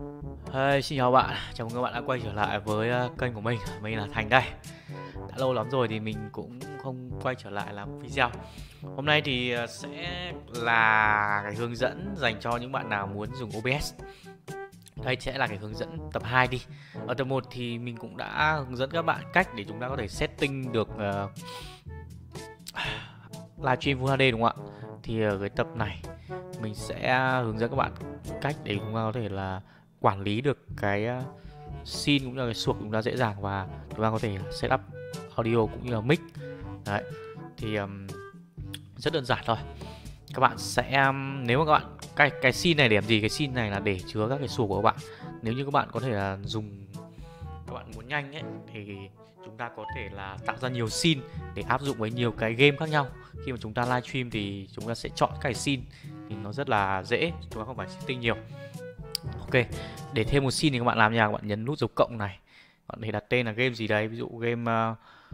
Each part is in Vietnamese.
Hey, xin chào bạn, chào mừng các bạn đã quay trở lại với kênh của mình là Thành đây. Đã lâu lắm rồi thì mình cũng không quay trở lại làm video. Hôm nay thì sẽ là cái hướng dẫn dành cho những bạn nào muốn dùng OBS. Đây sẽ là cái hướng dẫn tập 2 đi. Ở tập 1 thì mình cũng đã hướng dẫn các bạn cách để chúng ta có thể setting được livestream Full HD đúng không ạ? Thì ở cái tập này mình sẽ hướng dẫn các bạn cách để chúng ta có thể là quản lý được cái scene cũng như là cái suộc chúng ta dễ dàng, và chúng ta có thể setup audio cũng như là mic. Đấy thì rất đơn giản thôi. Các bạn sẽ nếu mà các bạn cái scene này để làm gì? Cái scene này là để chứa các cái suộc của các bạn. Nếu như các bạn có thể là dùng, các bạn muốn nhanh ấy thì chúng ta có thể là tạo ra nhiều scene để áp dụng với nhiều cái game khác nhau. Khi mà chúng ta livestream thì chúng ta sẽ chọn cái scene thì nó rất là dễ, chúng ta không phải setting nhiều. Ok, để thêm một scene thì các bạn làm như nào? Các bạn nhấn nút dấu cộng này, các bạn để đặt tên là game gì đấy, ví dụ game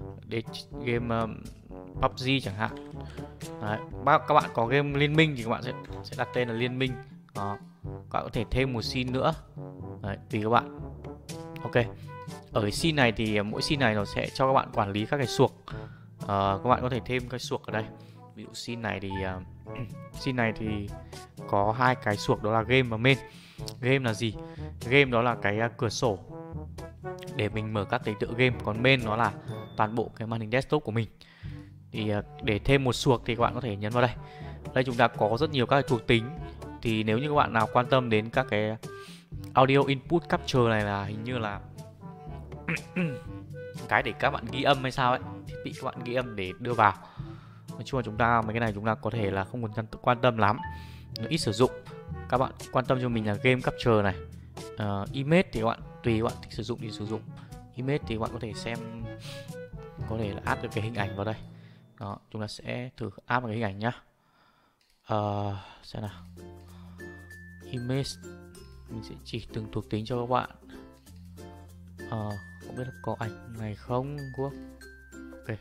PUBG chẳng hạn. Đấy, các bạn có game liên minh thì các bạn sẽ đặt tên là liên minh. Đó, các bạn có thể thêm một scene nữa. Đấy, tùy các bạn. Ok, ở cái scene này thì mỗi scene này nó sẽ cho các bạn quản lý các cái suộc. Các bạn có thể thêm cái suộc ở đây. Ví dụ scene này thì scene này thì có hai cái suộc, đó là game và main. Game là gì? Game đó là cái cửa sổ để mình mở các cái tựa game, còn main nó là toàn bộ cái màn hình desktop của mình. Thì để thêm một suộc thì các bạn có thể nhấn vào đây. Đây chúng ta có rất nhiều các cái thuộc tính. Thì nếu như các bạn nào quan tâm đến các cái audio input capture này, là hình như là cái để các bạn ghi âm hay sao ấy, thiết bị các bạn ghi âm để đưa vào. Nói chung là chúng ta mấy cái này chúng ta có thể là không cần quan tâm lắm, nó ít sử dụng. Các bạn quan tâm cho mình là game capture này. Image thì các bạn tùy các bạn thích sử dụng thì sử dụng. Image thì các bạn có thể xem, có thể là add được cái hình ảnh vào đây. Đó, chúng ta sẽ thử add một cái hình ảnh nhá. Xem nào. Image mình sẽ chỉ từng thuộc tính cho các bạn. Không biết là có ảnh này không Quốc. Ok.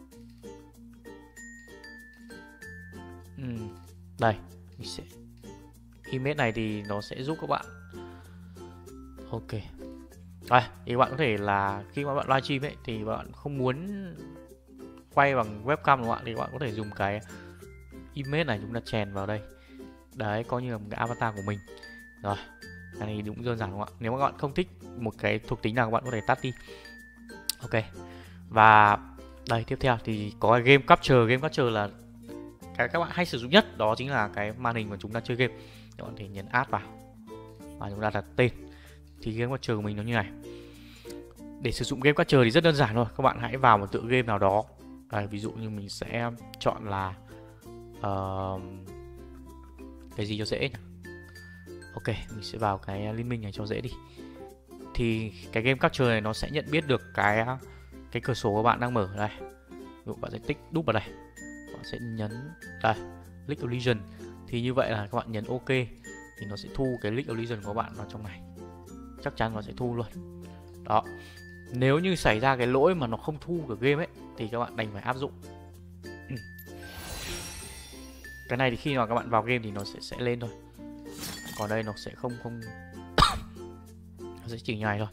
Đây mình sẽ image này thì nó sẽ giúp các bạn. Ok. Đây, thì các bạn có thể là khi mà bạn livestream ấy thì bạn không muốn quay bằng webcam đúng không ạ, thì các bạn có thể dùng cái image này, chúng ta chèn vào đây. Đấy, coi như là một cái avatar của mình. Rồi, cái này đúng đơn giản đúng không ạ? Nếu mà các bạn không thích một cái thuộc tính nào các bạn có thể tắt đi. Ok. Và đây, tiếp theo thì có cái game capture. Game capture là cái các bạn hay sử dụng nhất, đó chính là cái màn hình mà chúng ta chơi game. Các bạn có thể nhấn add vào và chúng ta đặt tên. Thì game capture của mình nó như này. Để sử dụng game capture thì rất đơn giản thôi. Các bạn hãy vào một tựa game nào đó. Đây, ví dụ như mình sẽ chọn là cái gì cho dễ nhỉ? Ok, mình sẽ vào cái liên minh này cho dễ đi. Thì cái game capture này nó sẽ nhận biết được cái cửa sổ của bạn đang mở đây. Ví dụ bạn sẽ tích đúp vào đây, bạn sẽ nhấn đây League of Legends. Thì như vậy là các bạn nhấn ok thì nó sẽ thu cái League of Legends của bạn vào trong này, chắc chắn nó sẽ thu luôn. Đó, nếu như xảy ra cái lỗi mà nó không thu được game ấy thì các bạn đành phải áp dụng. Cái này thì khi mà các bạn vào game thì nó sẽ lên thôi, còn đây nó sẽ không nó sẽ chỉ như này thôi.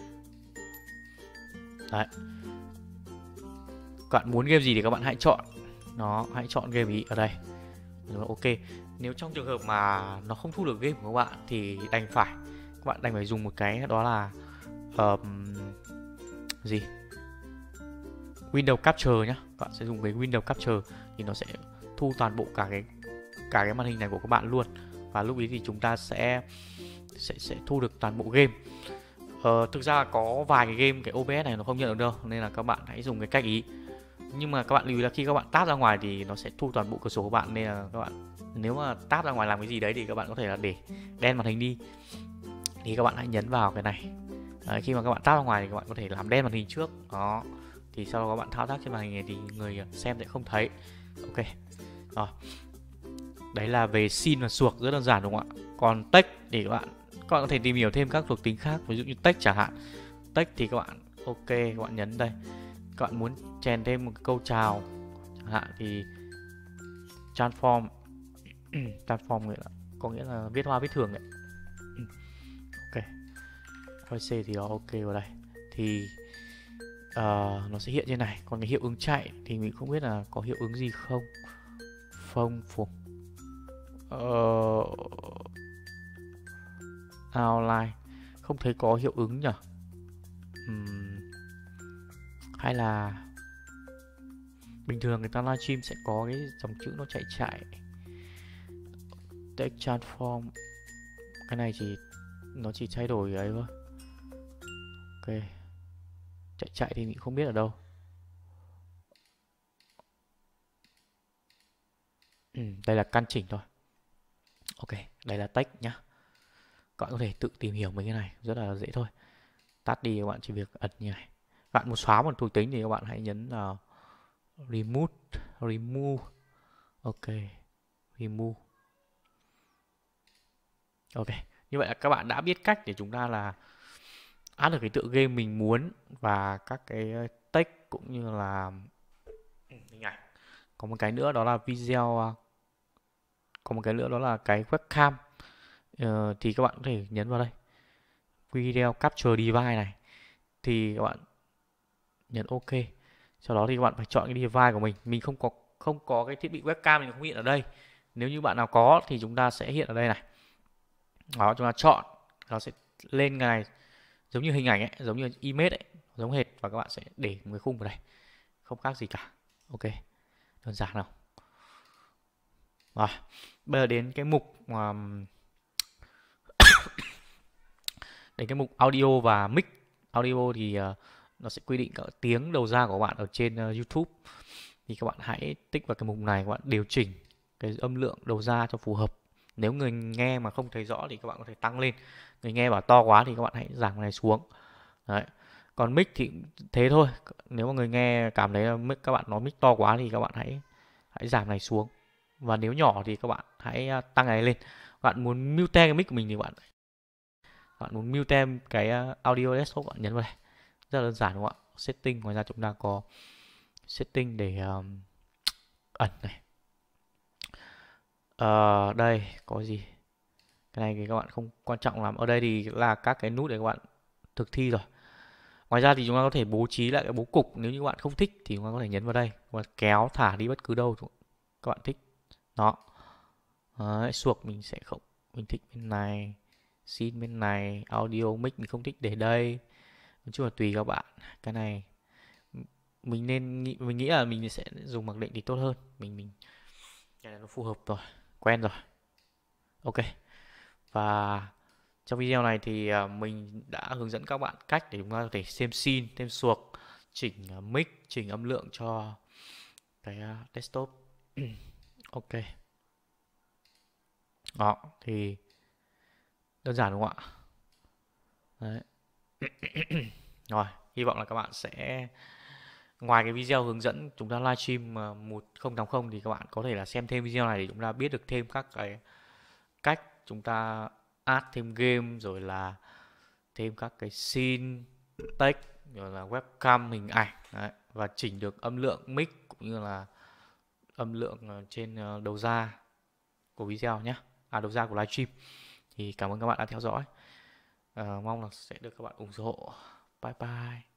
Đấy, các bạn muốn game gì thì các bạn hãy chọn, hãy chọn game ý ở đây rồi. Ok, nếu trong trường hợp mà nó không thu được game của các bạn thì các bạn đành phải dùng một cái, đó là gì, Windows Capture nhá. Các bạn sẽ dùng cái Windows Capture thì nó sẽ thu toàn bộ cả cái màn hình này của các bạn luôn, và lúc ấy thì chúng ta sẽ thu được toàn bộ game. Thực ra là có vài cái game cái OBS này nó không nhận được đâu, nên là các bạn hãy dùng cái cách ý. Nhưng mà các bạn lưu ý là khi các bạn tab ra ngoài thì nó sẽ thu toàn bộ cửa sổ của bạn, nên là các bạn nếu mà tab ra ngoài làm cái gì đấy thì các bạn có thể là để đen màn hình đi. Thì các bạn hãy nhấn vào cái này. Đấy, khi mà các bạn tab ra ngoài thì các bạn có thể làm đen màn hình trước. Đó, thì sau đó các bạn thao tác trên màn hình này thì người xem sẽ không thấy. Ok. Rồi. Đấy là về scene và suộc, rất đơn giản đúng không ạ? Còn text thì các bạn có thể tìm hiểu thêm các thuộc tính khác, ví dụ như text chẳng hạn. Text thì các bạn ok, các bạn nhấn đây. Các bạn muốn chèn thêm một cái câu chào chẳng hạn thì transform. Transform có nghĩa là viết hoa viết thường đấy. Ok. Ok, ABC thì nó ok vào đây. Thì nó sẽ hiện trên này. Còn cái hiệu ứng chạy thì mình không biết là có hiệu ứng gì không. Phông phục outline không thấy có hiệu ứng nhỉ. Hay là bình thường người ta livestream sẽ có cái dòng chữ nó chạy text transform. Cái này nó chỉ thay đổi ấy thôi. Ok, chạy thì mình không biết ở đâu. Đây là căn chỉnh thôi. Ok, đây là text nhá. Các bạn có thể tự tìm hiểu mấy cái này, rất là dễ thôi. Tắt đi các bạn chỉ việc ấn như này. Các bạn muốn xóa một thuộc tính thì các bạn hãy nhấn remove. Ok, remove. Ok, như vậy là các bạn đã biết cách để chúng ta là add được cái tựa game mình muốn và các cái text cũng như là hình ảnh. Có một cái nữa đó là video, có một cái nữa đó là cái webcam. Thì các bạn có thể nhấn vào đây video capture device này, thì các bạn nhấn ok. Sau đó thì các bạn phải chọn cái device của mình không có cái thiết bị webcam thì không hiện ở đây. Nếu như bạn nào có thì chúng ta sẽ hiện ở đây này. Đó, chúng ta chọn, nó sẽ lên cái này giống như hình ảnh ấy, giống như image ấy, giống hệt, và các bạn sẽ để một cái khung vào đây, không khác gì cả. Ok, đơn giản nào. Rồi, bây giờ đến cái mục audio và mic. Audio thì nó sẽ quy định các tiếng đầu ra của bạn ở trên YouTube. Thì các bạn hãy tích vào cái mục này, các bạn điều chỉnh cái âm lượng đầu ra cho phù hợp. Nếu người nghe mà không thấy rõ thì các bạn có thể tăng lên. Người nghe bảo to quá thì các bạn hãy giảm cái này xuống. Đấy. Còn mic thì thế thôi. Nếu mà người nghe cảm thấy mic các bạn nói mic to quá thì các bạn hãy giảm này xuống. Và nếu nhỏ thì các bạn hãy tăng này lên. Bạn muốn mute cái mic của mình thì bạn muốn mute cái audio desktop, bạn nhấn vào đây. Rất là đơn giản đúng không ạ? Setting, ngoài ra chúng ta có setting để ẩn này. Đây có gì? Cái này thì các bạn không quan trọng lắm. Ở đây thì là các cái nút để các bạn thực thi rồi. Ngoài ra thì chúng ta có thể bố trí lại cái bố cục. Nếu như các bạn không thích thì chúng ta có thể nhấn vào đây và kéo thả đi bất cứ đâu các bạn thích. Đó. Đấy, suộc mình sẽ không, mình thích bên này, scene bên này, audio mic mình không thích để đây. Nói chung là tùy các bạn. Cái này mình nghĩ là mình sẽ dùng mặc định thì tốt hơn. Cái này nó phù hợp rồi, quen rồi. Ok. Và trong video này thì mình đã hướng dẫn các bạn cách để chúng ta có thể xem scene, thêm suộc, chỉnh mic, chỉnh âm lượng cho cái desktop. Ok. Đó, thì đơn giản đúng không ạ? Đấy. Rồi, hy vọng là các bạn sẽ, ngoài cái video hướng dẫn chúng ta livestream 1080 thì các bạn có thể là xem thêm video này để chúng ta biết được thêm các cái cách chúng ta add thêm game, rồi là thêm các cái scene, text, rồi là webcam, hình ảnh. Đấy. Và chỉnh được âm lượng mic cũng như là âm lượng trên đầu ra của video nhé, đầu ra của livestream. Thì cảm ơn các bạn đã theo dõi. Mong là sẽ được các bạn ủng hộ. Bye bye.